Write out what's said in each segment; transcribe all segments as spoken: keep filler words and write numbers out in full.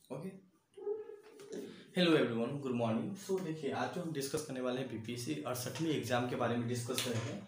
Okay, hello everyone, good morning. So देखिए, आज जो हम डिस्कस करने वाले हैं बीपीएससी अड़सठवीं एग्ज़ाम के बारे में डिस्कस करेंगे।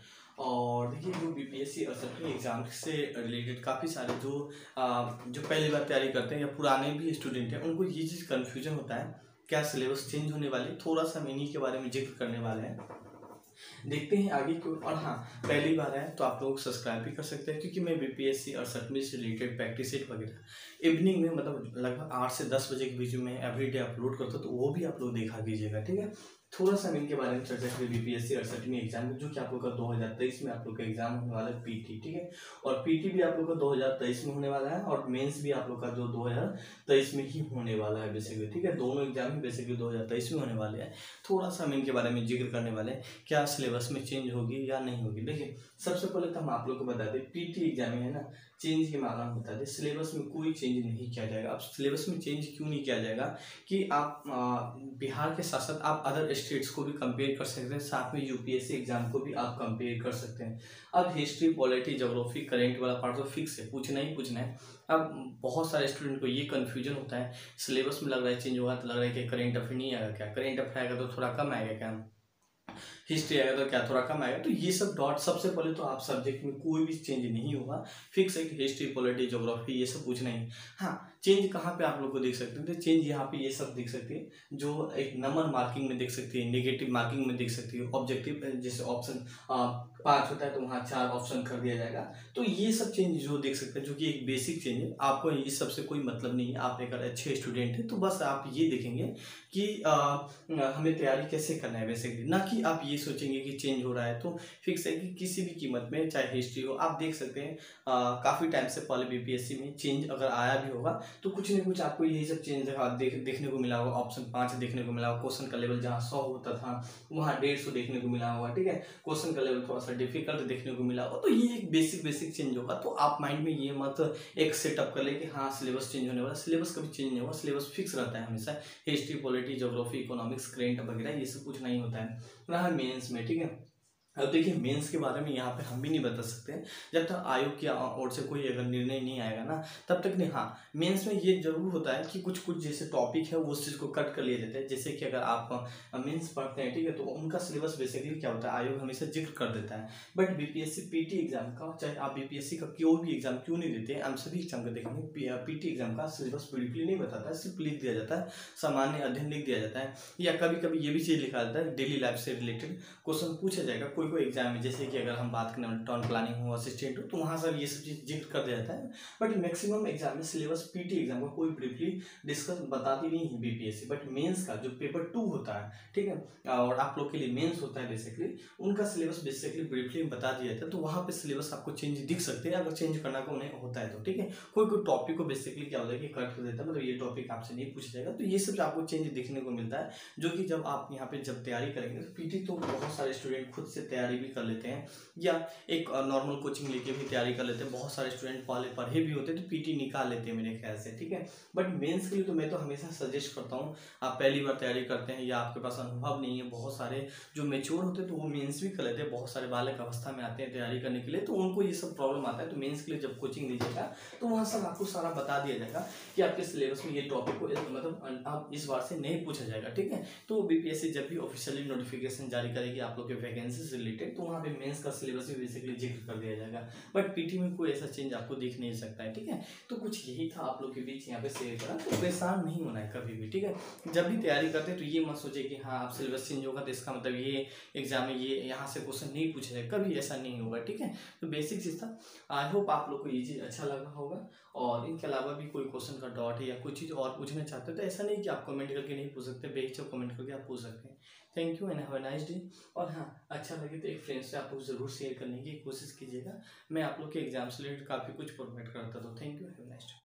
और देखिए, जो बीपीएससी अड़सठवीं एग्ज़ाम से रिलेटेड काफ़ी सारे जो आ, जो पहली बार तैयारी करते हैं या पुराने भी स्टूडेंट हैं, उनको ये चीज़ कन्फ्यूजन होता है, क्या सिलेबस चेंज होने वाले, थोड़ा सा हम इन्हीं के बारे में जिक्र करने वाले हैं। देखते हैं आगे क्यों। और हाँ, पहली बार है तो आप लोग सब्सक्राइब भी कर सकते हैं, क्योंकि मैं बीपीएससी और सटमी से रिलेटेड प्रैक्टिस सेट वगैरह इवनिंग में, मतलब लगभग आठ से दस बजे के बीच में एवरीडे अपलोड करता हूँ, तो वो भी आप लोग देखा कीजिएगा। ठीक है, थोड़ा सा हम इनके बारे में चर्चा करें। बीपीएससी और सटमी एग्जाम जो कि आप लोग का दो हज़ार तेईस में आप लोग का एग्जाम होने वाला है, पीटी। ठीक है, और पीटी भी आप लोग का दो हज़ार तेईस में होने वाला है, और मेंस भी आप लोग का जो दो हज़ार तेईस में ही होने वाला है बेसिकली। ठीक है, दोनों एग्जाम ही बेसिकली दो हज़ार तेईस में होने वाले हैं। थोड़ा सा हम इनके बारे में जिक्र करने वाले हैं, क्या सिलेबस में चेंज होगी या नहीं होगी। देखिए, सबसे पहले तो हम आप लोग को बता दें, पीटी एग्जाम में है ना, चेंज के मामला में बता दें, सिलेबस में कोई चेंज नहीं किया जाएगा। अब सिलेबस में चेंज क्यों नहीं किया जाएगा कि आप बिहार के साथ साथ आप अदर स्टेट्स को भी कंपेयर कर सकते हैं, साथ में यूपीएससी एग्जाम को भी आप कंपेयर कर सकते हैं। अब हिस्ट्री, पॉलिटी, ज्योग्राफी, करेंट वाला पार्ट तो फिक्स है, पूछना ही पूछना है। अब बहुत सारे स्टूडेंट को ये कन्फ्यूजन होता है, सिलेबस में लग रहा है चेंज होगा, तो लग रहा है कि करेंट अफेयर नहीं आएगा क्या, करेंट अफेयर आएगा तो थोड़ा कम आएगा क्या, हिस्ट्री आएगा तो क्या थोड़ा कम आएगा। तो ये सब डॉट, सबसे पहले तो आप सब्जेक्ट में कोई भी चेंज नहीं होगा, फिक्स है कि हिस्ट्री, पॉलिटी, ज्योग्राफी ये सब पूछना ही। हाँ, चेंज कहाँ पे आप लोग को देख सकते हैं, तो चेंज यहाँ पे ये सब दिख सकती है, जो एक नंबर मार्किंग में देख सकती है, नेगेटिव मार्किंग में देख सकती है, ऑब्जेक्टिव जैसे ऑप्शन पाँच होता है तो वहाँ चार ऑप्शन कर दिया जाएगा। तो ये सब चेंज जो देख सकते हैं, जो कि एक बेसिक चेंज है, आपको इस सबसे कोई मतलब नहीं है। आप अगर अच्छे स्टूडेंट हैं तो बस आप ये देखेंगे कि आ, हमें तैयारी कैसे करना है बेसिकली, ना कि आप ये सोचेंगे कि चेंज हो रहा है। तो फिक्स है कि किसी भी कीमत में, चाहे हिस्ट्री हो, आप देख सकते हैं काफ़ी टाइम से पहले बीपीएससी में चेंज अगर आया भी होगा तो कुछ न कुछ आपको यही सब चेंज देख देखने को मिला होगा। ऑप्शन पाँच देखने को मिला होगा, क्वेश्चन का लेवल जहाँ सौ होता था वहाँ डेढ़ सौ देखने को मिला होगा। ठीक है, क्वेश्चन का लेवल थोड़ा सा डिफिकल्ट देखने को मिला होगा। तो ये एक बेसिक बेसिक चेंज होगा। तो आप माइंड में ये मत एक सेटअप कर ले कि हाँ सिलेबस चेंज होने वाला, सिलेबस कभी चेंज नहीं होगा, सिलेबस फिक्स रहता है हमेशा। History, polity, geography, economics, current वगैरह ये सब कुछ नहीं होता है रहा मेंस में। ठीक है, अब देखिए, मेंस के बारे में यहाँ पे हम भी नहीं बता सकते हैं, जब तक आयोग की ओर से कोई अगर निर्णय नहीं आएगा ना तब तक नहीं। हाँ, मेंस में ये जरूर होता है कि कुछ कुछ जैसे टॉपिक है वो उस चीज़ को कट कर लिया जाता है। जैसे कि अगर आप मेंस पढ़ते हैं, ठीक है, तो उनका सिलेबस बेसिकली क्या होता है, आयोग हमेशा जिक्र कर देता है। बट बीपीएससी पीटी एग्जाम का, चाहे आप बीपीएससी का कोई भी एग्जाम क्यों नहीं देते हैं, हम सभी एग्जाम का देखेंगे, पीटी एग्जाम का सिलेबस ब्रीफली नहीं बताता है, सिर्फ लिख दिया जाता है, सामान्य अध्ययन लिख दिया जाता है, या कभी कभी ये भी चीज़ लिखा जाता है डेली लाइफ से रिलेटेड क्वेश्चन पूछा जाएगा कोई कोई एग्जाम में। जैसे कि अगर हम बात करें टाउन प्लानिंग हो, असिस्टेंट हो, तो वहाँ सब ये सब चीज़ जिक्र कर दिया जाता है। बट मैक्सिमम एग्जाम में सिलेबस पीटी एग्जाम का कोई ब्रीफली डिस्कस बताती नहीं है बीपीएससी। बट मेंस का जो पेपर टू होता है, ठीक है, और आप लोग के लिए मेंस होता है बेसिकली, उनका सिलेबस बेसिकली ब्रीफली बता दिया जाता है। तो वहाँ पे सिलेबस आपको चेंज दिख सकते हैं अगर चेंज करना को उन्हें होता है तो। ठीक है, कोई कोई टॉपिक को बेसिकली क्या होता है कि कट कर देता है, मतलब ये टॉपिक आपसे नहीं पूछा जाएगा। तो ये सब आपको चेंज देखने को मिलता है, जो कि जब आप यहाँ पे जब तैयारी करेंगे तो पीटी तो बहुत सारे स्टूडेंट खुद से तैयारी भी कर लेते हैं, या एक नॉर्मल कोचिंग लेके भी तैयारी कर लेते हैं। बहुत सारे स्टूडेंट पहले पढ़े भी होते हैं तो पीटी निकाल लेते हैं मेरे ख्याल से। ठीक है, बट मेंस के लिए तो मैं तो हमेशा सजेस्ट करता हूँ, आप पहली बार तैयारी करते हैं या आपके पास अनुभव नहीं है, बहुत सारे जो मेच्योर होते हैं तो वो मेंस भी कर लेते हैं, बहुत सारे बालक अवस्था में आते हैं तैयारी करने के लिए, तो उनको ये सब प्रॉब्लम आता है। तो मेंस के लिए जब कोचिंग लीजिएगा तो वहाँ सब आपको सारा बता दिया जाएगा कि आपके सिलेबस में ये टॉपिक को मतलब आप इस बार से नहीं पूछा जाएगा। ठीक है, तो बीपीएससी जब भी ऑफिशियली नोटिफिकेशन जारी करेगी आप लोग के वैकेंसी से रिलेटेड, तो वहाँ पे मेंस का सिलेबस भी बेसिकली जिक्र कर दिया जाएगा। बट पीटी में कोई ऐसा चेंज आपको दिख नहीं सकता है। ठीक है, तो कुछ यही था आप लोग के बीच यहाँ पे शेयर करा। तो परेशान नहीं होना है कभी भी। ठीक है, जब भी तैयारी करते हैं तो ये मत सोचे कि हाँ आप सिलेबस चेंज होगा तो इसका मतलब ये एग्जाम में ये यहाँ से क्वेश्चन नहीं पूछा जाए, कभी ऐसा नहीं होगा। ठीक है, तो बेसिक चीज़ था। आई होप आप लोग को ये चीज़ अच्छा लगा होगा। और इनके अलावा भी कोई क्वेश्चन का डॉट है या कुछ चीज़ और पूछना चाहते हो तो ऐसा नहीं कि आप कमेंट करके नहीं पूछ सकते, बेहिचक कमेंट करके आप पूछ सकते हैं। Thank you and have a nice day. और हाँ, अच्छा लगे तो एक फ्रेंड से आप लोग ज़रूर शेयर करने की कोशिश कीजिएगा। मैं आप लोग के एग्जाम से रिलेटेड काफ़ी कुछ प्रोवाइड करता था। Thank you, have a nice day.